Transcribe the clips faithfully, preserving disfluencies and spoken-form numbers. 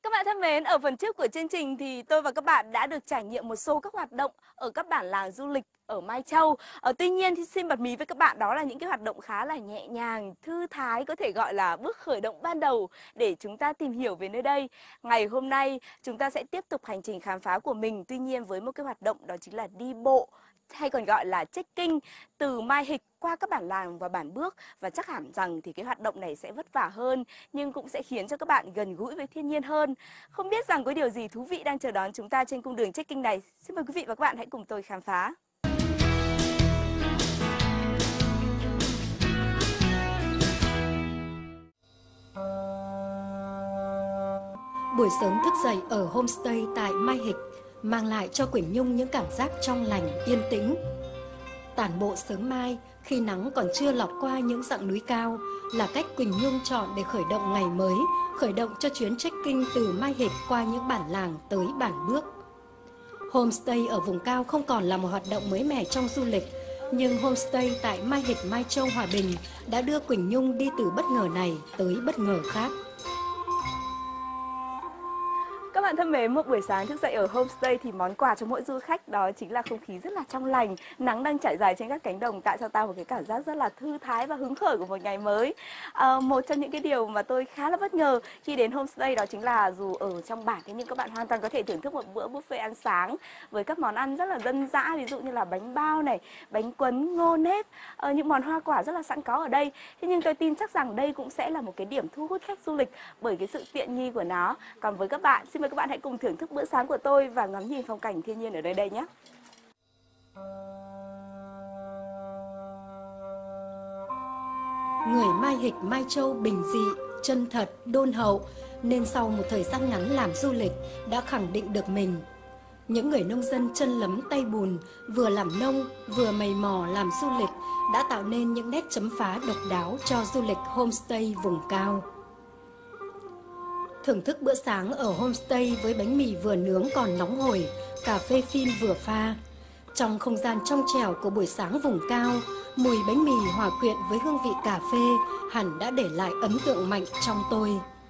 Các bạn thân mến, ở phần trước của chương trình thì tôi và các bạn đã được trải nghiệm một số các hoạt động ở các bản làng du lịch ở Mai Châu. Ờ, tuy nhiên thì xin bật mí với các bạn đó là những cái hoạt động khá là nhẹ nhàng, thư thái, có thể gọi là bước khởi động ban đầu để chúng ta tìm hiểu về nơi đây. Ngày hôm nay chúng ta sẽ tiếp tục hành trình khám phá của mình, tuy nhiên với một cái hoạt động đó chính là đi bộ, hay còn gọi là trekking từ Mai Hịch qua các bản làng và bản Bước. Và chắc hẳn rằng thì cái hoạt động này sẽ vất vả hơn, nhưng cũng sẽ khiến cho các bạn gần gũi với thiên nhiên hơn. Không biết rằng có điều gì thú vị đang chờ đón chúng ta trên cung đường trekking này. Xin mời quý vị và các bạn hãy cùng tôi khám phá. Buổi sớm thức dậy ở homestay tại Mai Hịch mang lại cho Quỳnh Nhung những cảm giác trong lành, yên tĩnh. Tản bộ sớm mai khi nắng còn chưa lọt qua những dặng núi cao là cách Quỳnh Nhung chọn để khởi động ngày mới, khởi động cho chuyến trekking từ Mai Hịch qua những bản làng tới bản Bước. Homestay ở vùng cao không còn là một hoạt động mới mẻ trong du lịch, nhưng homestay tại Mai Hịch, Mai Châu, Hòa Bình đã đưa Quỳnh Nhung đi từ bất ngờ này tới bất ngờ khác. Các bạn thân mến, một buổi sáng thức dậy ở homestay thì món quà cho mỗi du khách đó chính là không khí rất là trong lành. Nắng đang trải dài trên các cánh đồng tạo cho ta một cái cảm giác rất là thư thái và hứng khởi của một ngày mới. À, một trong những cái điều mà tôi khá là bất ngờ khi đến homestay đó chính là dù ở trong bản thế nhưng các bạn hoàn toàn có thể thưởng thức một bữa buffet ăn sáng với các món ăn rất là dân dã, ví dụ như là bánh bao này, bánh cuốn, ngô nếp, à, những món hoa quả rất là sẵn có ở đây. Thế nhưng tôi tin chắc rằng đây cũng sẽ là một cái điểm thu hút khách du lịch bởi cái sự tiện nghi của nó. Còn với các bạn, xin mời các bạn hãy cùng thưởng thức bữa sáng của tôi và ngắm nhìn phong cảnh thiên nhiên ở đây đây nhé. Người Mai Hịch, Mai Châu bình dị, chân thật, đôn hậu nên sau một thời gian ngắn làm du lịch đã khẳng định được mình. Những người nông dân chân lấm tay bùn vừa làm nông vừa mày mò làm du lịch đã tạo nên những nét chấm phá độc đáo cho du lịch homestay vùng cao. Thưởng thức bữa sáng ở homestay với bánh mì vừa nướng còn nóng hổi, cà phê phin vừa pha. Trong không gian trong trẻo của buổi sáng vùng cao, mùi bánh mì hòa quyện với hương vị cà phê hẳn đã để lại ấn tượng mạnh trong tôi.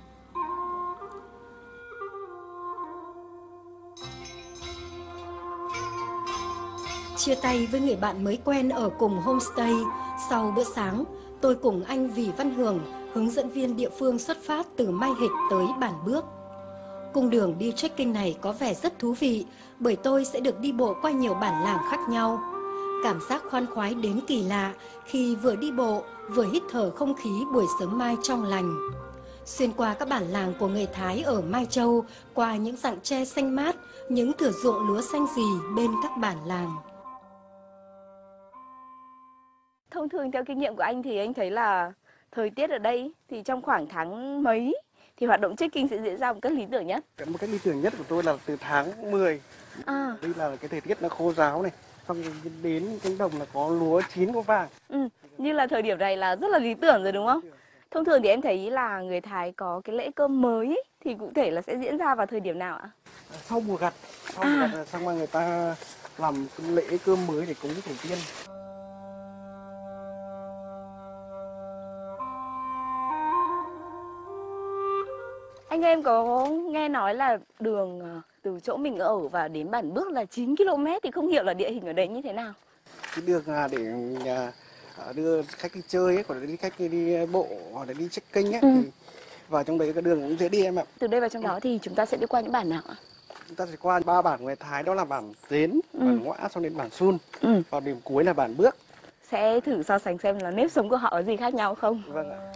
Chia tay với người bạn mới quen ở cùng homestay, sau bữa sáng, tôi cùng anh Vì Văn Hường, hướng dẫn viên địa phương xuất phát từ Mai Hịch tới bản Bước. Cung đường đi trekking này có vẻ rất thú vị bởi tôi sẽ được đi bộ qua nhiều bản làng khác nhau. Cảm giác khoan khoái đến kỳ lạ khi vừa đi bộ vừa hít thở không khí buổi sớm mai trong lành. Xuyên qua các bản làng của người Thái ở Mai Châu, qua những rặng tre xanh mát, những thửa ruộng lúa xanh rì bên các bản làng. Thông thường theo kinh nghiệm của anh thì anh thấy là thời tiết ở đây thì trong khoảng tháng mấy thì hoạt động trekking sẽ diễn ra một cách lý tưởng nhất? Một cách lý tưởng nhất của tôi là từ tháng mười. À. Đây là cái thời tiết nó khô ráo này, xong đến cánh đồng là có lúa chín có vàng. Ừ, như là thời điểm này là rất là lý tưởng rồi đúng không? Thông thường thì em thấy là người Thái có cái lễ cơm mới ấy, thì cụ thể là sẽ diễn ra vào thời điểm nào ạ? Sau mùa gặt, sau mùa à. gặt xong mà người ta làm lễ cơm mới để cúng tổ tiên. Anh em có nghe nói là đường từ chỗ mình ở và đến bản Bước là chín ki lô mét thì không hiểu là địa hình ở đấy như thế nào? Cái đường để đưa khách đi chơi ấy, hoặc là đi khách đi bộ hoặc là đi trekking ấy, ừ. thì vào trong đấy cái đường cũng dễ đi em ạ. Từ đây vào trong đó thì chúng ta sẽ đi qua những bản nào ạ? Chúng ta sẽ qua ba bản người Thái, đó là bản Dến, ừ. bản Ngoã, xong đến bản Sun, ừ. và điểm cuối là bản Bước. Sẽ thử so sánh xem là nếp sống của họ có gì khác nhau không? Vâng ạ.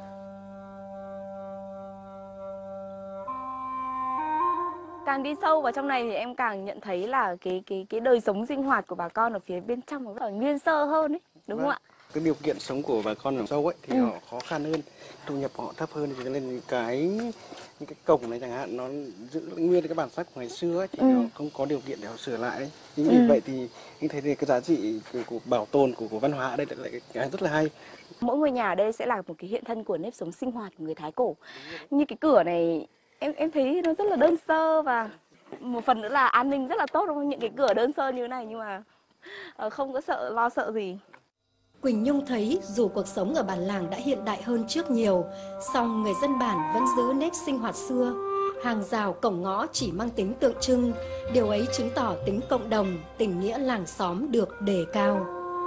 Càng đi sâu vào trong này thì em càng nhận thấy là cái cái cái đời sống sinh hoạt của bà con ở phía bên trong nó còn nguyên sơ hơn ấy, đúng vâng. không ạ? Cái điều kiện sống của bà con ở sâu ấy thì ừ. họ khó khăn hơn, thu nhập họ thấp hơn, cho nên cái những cái cổng này chẳng hạn nó giữ nguyên cái bản sắc của ngày xưa ấy, thì ừ. họ không có điều kiện để họ sửa lại đấy. Chính vì ừ. vậy thì như thế thì cái giá trị của, của bảo tồn của, của văn hóa ở đây lại cái rất là hay. Mỗi ngôi nhà ở đây sẽ là một cái hiện thân của nếp sống sinh hoạt của người Thái cổ. Như cái cửa này em em thấy nó rất là đơn sơ và một phần nữa là an ninh rất là tốt, đúng không? Những cái cửa đơn sơ như thế này nhưng mà không có sợ lo sợ gì. Quỳnh Nhung thấy dù cuộc sống ở bản làng đã hiện đại hơn trước nhiều, song người dân bản vẫn giữ nếp sinh hoạt xưa. Hàng rào cổng ngõ chỉ mang tính tượng trưng, điều ấy chứng tỏ tính cộng đồng, tình nghĩa làng xóm được đề cao.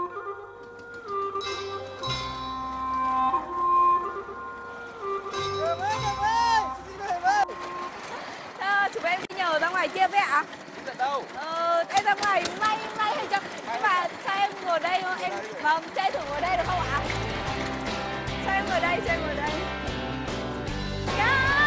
À, chúng em đi nhờ ra ngoài kia với ạ? Đâu? Ờ, em ra ngoài may may hay cho nhưng mà cho em ngồi đây không? Em vâng, cho em thử ngồi đây được không ạ? Cho em ngồi đây, cho em ngồi đây. Yeah!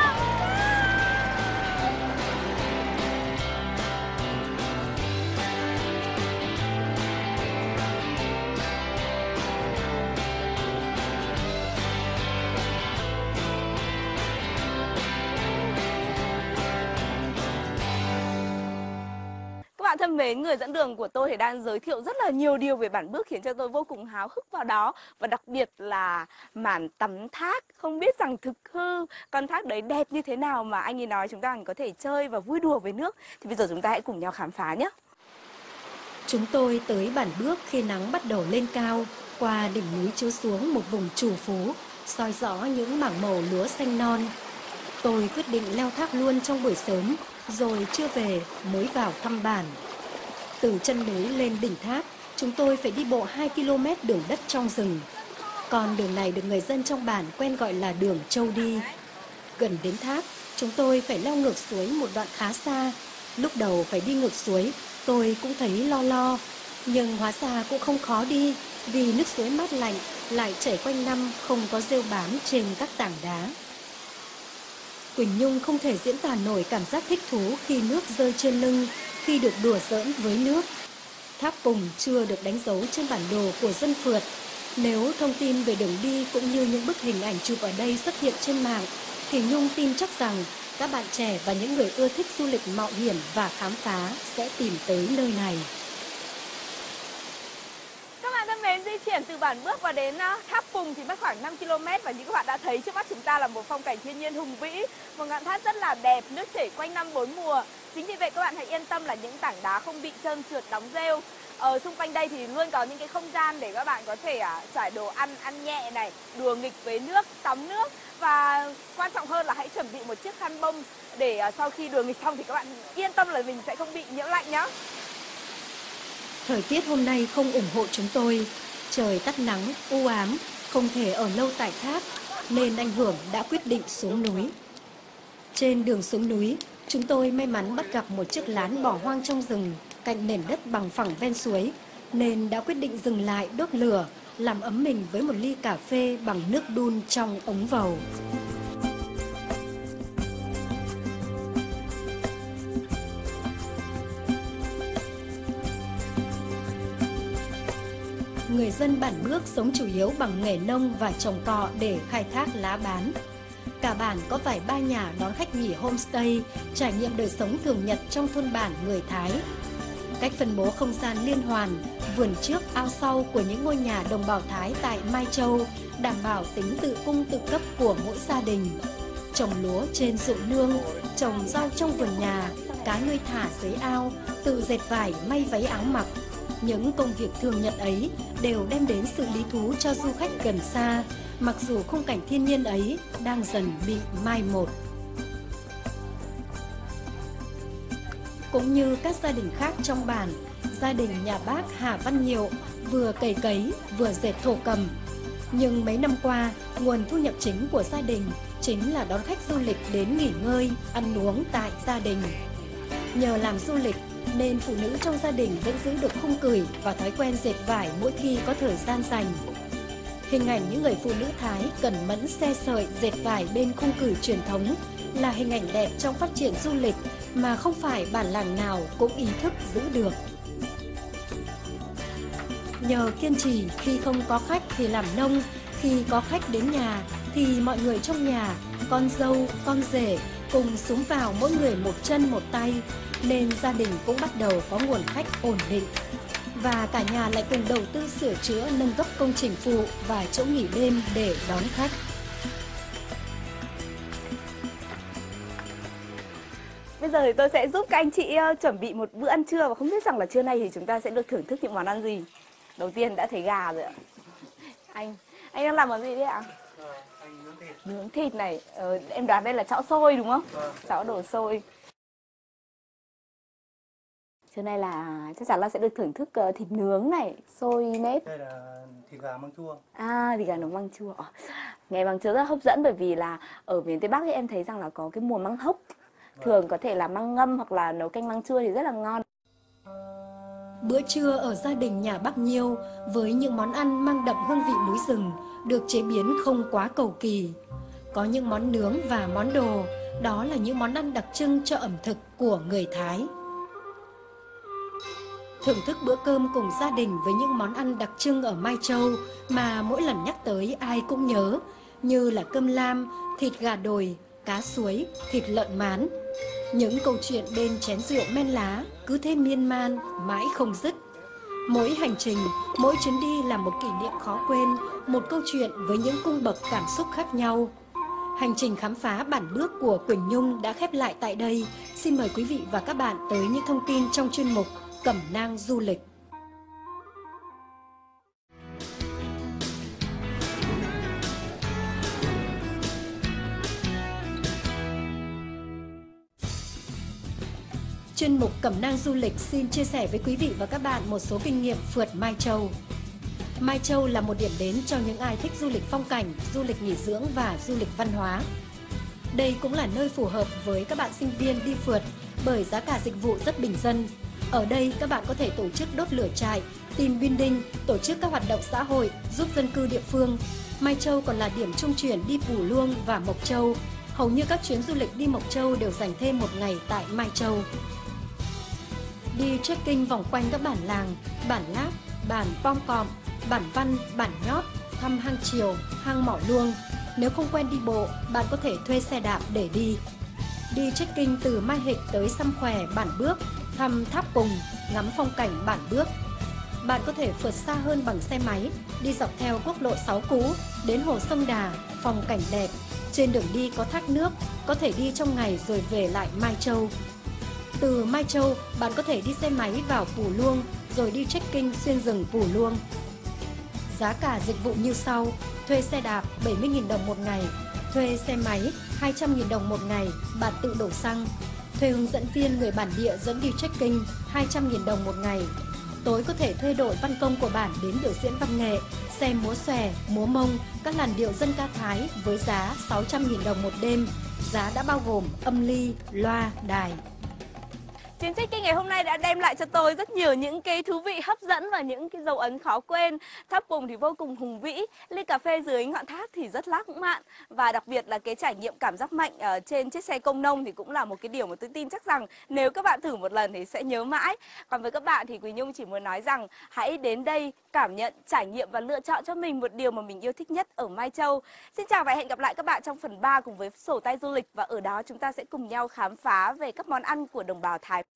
Các bạn thân mến, người dẫn đường của tôi thì đang giới thiệu rất là nhiều điều về Bản Bước khiến cho tôi vô cùng háo hức vào đó. Và đặc biệt là màn tắm thác, không biết rằng thực hư con thác đấy đẹp như thế nào mà anh ấy nói chúng ta có thể chơi và vui đùa với nước. Thì bây giờ chúng ta hãy cùng nhau khám phá nhé. Chúng tôi tới Bản Bước khi nắng bắt đầu lên cao, qua đỉnh núi chiếu xuống một vùng trù phú, soi rõ những mảng màu lúa xanh non. Tôi quyết định leo thác luôn trong buổi sớm, rồi trưa về mới vào thăm bản. Từ chân núi lên đỉnh thác, chúng tôi phải đi bộ hai ki lô mét đường đất trong rừng. Con đường này được người dân trong bản quen gọi là đường trâu đi. Gần đến thác, chúng tôi phải leo ngược suối một đoạn khá xa. Lúc đầu phải đi ngược suối, tôi cũng thấy lo lo. Nhưng hóa ra cũng không khó đi, vì nước suối mát lạnh, lại chảy quanh năm, không có rêu bám trên các tảng đá. Quỳnh Nhung không thể diễn tả nổi cảm giác thích thú khi nước rơi trên lưng, khi được đùa giỡn với nước. Thác Pùng chưa được đánh dấu trên bản đồ của dân phượt. Nếu thông tin về đường đi cũng như những bức hình ảnh chụp ở đây xuất hiện trên mạng, thì Nhung tin chắc rằng các bạn trẻ và những người ưa thích du lịch mạo hiểm và khám phá sẽ tìm tới nơi này. Các bạn thân mến, di chuyển từ Bản Bước và đến thác Pùng thì mất khoảng năm ki lô mét và như các bạn đã thấy trước mắt chúng ta là một phong cảnh thiên nhiên hùng vĩ, một ngọn thác rất là đẹp, nước chảy quanh năm bốn mùa. Chính vì vậy các bạn hãy yên tâm là những tảng đá không bị trơn trượt đóng rêu. Ở xung quanh đây thì luôn có những cái không gian để các bạn có thể à, trải đồ ăn, ăn nhẹ này, đùa nghịch với nước, tắm nước. Và quan trọng hơn là hãy chuẩn bị một chiếc khăn bông để à, sau khi đùa nghịch xong thì các bạn yên tâm là mình sẽ không bị nhiễm lạnh nhé. Thời tiết hôm nay không ủng hộ chúng tôi. Trời tắt nắng, u ám, không thể ở lâu tại thác, nên anh Hưởng đã quyết định xuống núi. Trên đường xuống núi, chúng tôi may mắn bắt gặp một chiếc lán bỏ hoang trong rừng, cạnh nền đất bằng phẳng ven suối, nên đã quyết định dừng lại đốt lửa, làm ấm mình với một ly cà phê bằng nước đun trong ống vầu. Người dân Bản Bước sống chủ yếu bằng nghề nông và trồng cọ để khai thác lá bán. Cả bản có vài ba nhà đón khách nghỉ homestay, trải nghiệm đời sống thường nhật trong thôn bản người Thái. Cách phân bố không gian liên hoàn, vườn trước ao sau của những ngôi nhà đồng bào Thái tại Mai Châu đảm bảo tính tự cung tự cấp của mỗi gia đình. Trồng lúa trên ruộng nương, trồng rau trong vườn nhà, cá nuôi thả dưới ao, tự dệt vải may váy áo mặc. Những công việc thường nhật ấy đều đem đến sự lý thú cho du khách gần xa, mặc dù khung cảnh thiên nhiên ấy đang dần bị mai một. Cũng như các gia đình khác trong bản, gia đình nhà bác Hà Văn Nhiều vừa cày cấy vừa dệt thổ cầm. Nhưng mấy năm qua, nguồn thu nhập chính của gia đình chính là đón khách du lịch đến nghỉ ngơi, ăn uống tại gia đình. Nhờ làm du lịch nên phụ nữ trong gia đình vẫn giữ được khung cửi và thói quen dệt vải mỗi khi có thời gian rảnh. Hình ảnh những người phụ nữ Thái cẩn mẫn xe sợi dệt vải bên khung cửi truyền thống là hình ảnh đẹp trong phát triển du lịch mà không phải bản làng nào cũng ý thức giữ được. Nhờ kiên trì, khi không có khách thì làm nông, khi có khách đến nhà thì mọi người trong nhà, con dâu, con rể cùng xúm vào mỗi người một chân một tay, nên gia đình cũng bắt đầu có nguồn khách ổn định. Và cả nhà lại cùng đầu tư sửa chữa nâng cấp công trình phụ và chỗ nghỉ đêm để đón khách. Bây giờ thì tôi sẽ giúp các anh chị uh, chuẩn bị một bữa ăn trưa và không biết rằng là trưa nay thì chúng ta sẽ được thưởng thức những món ăn gì. Đầu tiên đã thấy gà rồi ạ. Anh, anh đang làm món gì đấy ạ? À, anh nướng thịt. Nướng thịt này, ờ, em đoán đây là chảo xôi đúng không? À, Chảo đổ xôi. Trưa nay là chắc chắn là sẽ được thưởng thức uh, thịt nướng này, xôi nếp. đây là thịt gà măng chua. À, thịt gà nấu măng chua. Ờ, nghe măng chua rất hấp dẫn bởi vì là ở miền Tây Bắc thì em thấy rằng là có cái mùa măng hốc. Thường có thể là măng ngâm hoặc là nấu canh măng chua thì rất là ngon. Bữa trưa ở gia đình nhà bác Nhiêu với những món ăn mang đậm hương vị núi rừng được chế biến không quá cầu kỳ. Có những món nướng và món đồ, đó là những món ăn đặc trưng cho ẩm thực của người Thái. Thưởng thức bữa cơm cùng gia đình với những món ăn đặc trưng ở Mai Châu mà mỗi lần nhắc tới ai cũng nhớ, như là cơm lam, thịt gà đồi, cá suối, thịt lợn mán. Những câu chuyện bên chén rượu men lá cứ thế miên man, mãi không dứt. Mỗi hành trình, mỗi chuyến đi là một kỷ niệm khó quên, một câu chuyện với những cung bậc cảm xúc khác nhau. Hành trình khám phá bản bước của Quỳnh Nhung đã khép lại tại đây. Xin mời quý vị và các bạn tới những thông tin trong chuyên mục Cẩm nang du lịch. Chuyên mục Cẩm nang du lịch xin chia sẻ với quý vị và các bạn một số kinh nghiệm phượt Mai Châu. Mai Châu là một điểm đến cho những ai thích du lịch phong cảnh, du lịch nghỉ dưỡng và du lịch văn hóa. Đây cũng là nơi phù hợp với các bạn sinh viên đi phượt bởi giá cả dịch vụ rất bình dân. Ở đây các bạn có thể tổ chức đốt lửa trại, team building, tổ chức các hoạt động xã hội, giúp dân cư địa phương. Mai Châu còn là điểm trung chuyển đi Pù Luông và Mộc Châu. Hầu như các chuyến du lịch đi Mộc Châu đều dành thêm một ngày tại Mai Châu. Đi trekking vòng quanh các bản làng, bản Lác, bản Pom Cọm, bản Văn, bản Nhót, thăm hang Triều, hang Mỏ Luông. Nếu không quen đi bộ, bạn có thể thuê xe đạp để đi. Đi trekking từ Mai Hịch tới Xăm Khòe, bản Bước, thăm Tháp Pùng, ngắm phong cảnh bản Bước. Bạn có thể phượt xa hơn bằng xe máy, đi dọc theo quốc lộ sáu cũ, đến hồ Sông Đà, phong cảnh đẹp. Trên đường đi có thác nước, có thể đi trong ngày rồi về lại Mai Châu. Từ Mai Châu, bạn có thể đi xe máy vào Pù Luông, rồi đi trekking xuyên rừng Pù Luông. Giá cả dịch vụ như sau: thuê xe đạp bảy mươi nghìn đồng một ngày, thuê xe máy hai trăm nghìn đồng một ngày, bạn tự đổ xăng. Thuê hướng dẫn viên người bản địa dẫn đi trekking hai trăm nghìn đồng một ngày. Tối có thể thuê đội văn công của bản đến biểu diễn văn nghệ, xem múa xòe, múa mông, các làn điệu dân ca Thái với giá sáu trăm nghìn đồng một đêm. Giá đã bao gồm âm ly, loa, đài. Chuyến trekking ngày hôm nay đã đem lại cho tôi rất nhiều những cái thú vị hấp dẫn và những cái dấu ấn khó quên. Tháp Pùng thì vô cùng hùng vĩ, ly cà phê dưới ngọn tháp thì rất lãng mạn. Và đặc biệt là cái trải nghiệm cảm giác mạnh ở trên chiếc xe công nông thì cũng là một cái điều mà tôi tin chắc rằng nếu các bạn thử một lần thì sẽ nhớ mãi. Còn với các bạn thì Quỳnh Nhung chỉ muốn nói rằng hãy đến đây cảm nhận, trải nghiệm và lựa chọn cho mình một điều mà mình yêu thích nhất ở Mai Châu. Xin chào và hẹn gặp lại các bạn trong phần ba cùng với sổ tay du lịch, và ở đó chúng ta sẽ cùng nhau khám phá về các món ăn của đồng bào Thái.